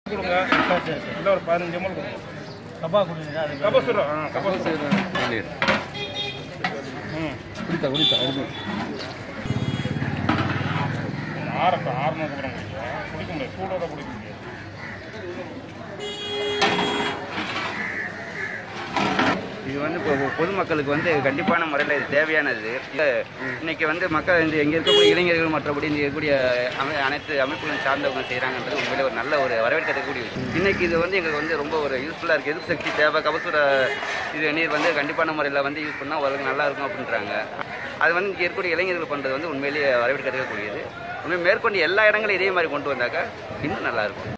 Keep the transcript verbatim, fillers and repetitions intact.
கொடுங்க. சரி சரி சரி இல்லை ஒரு பதினஞ்சு எம்எல் கொடுங்க. கபா கொடுங்க. கபசுரம் ஆ கபசுரம் ம் குடித்தா குடித்தா ஆறட்டும் ஆறுனதுக்கு அப்புறம் குடிக்கலாம். குடிக்க முடியாது, சூடோட குடிக்க முடியாது. இது வந்து இப்போ பொதுமக்களுக்கு வந்து கண்டிப்பான முறையில் இது தேவையானது. இன்னைக்கு வந்து மக்கள் இந்த எங்கே இருக்கக்கூடிய இளைஞர்கள் மற்றபடி இங்கே இருக்கக்கூடிய அமை அனைத்து அமைப்புகளும் சார்ந்தவங்க செய்கிறாங்கன்றது உண்மையிலே ஒரு நல்ல ஒரு வரவேற்கக்கூடிய விஷயம். இன்னைக்கு இது வந்து எங்களுக்கு வந்து ரொம்ப ஒரு யூஸ்ஃபுல்லாக இருக்குது. எதிர்ப்பு சக்தி தேவை கபசுர இது நீர் வந்து கண்டிப்பான முறையில் வந்து யூஸ் பண்ணால் ஓரளவுக்கு நல்லா இருக்கும் அப்படின்றாங்க. அது வந்து இங்கே இருக்கக்கூடிய இளைஞர்கள் பண்ணுறது வந்து உண்மையிலேயே வரவேற்கக்கூடியது. உண்மையை மேற்கொண்டு எல்லா இடங்களும் இதே மாதிரி கொண்டு வந்தாக்கா இன்னும் நல்லாயிருக்கும்.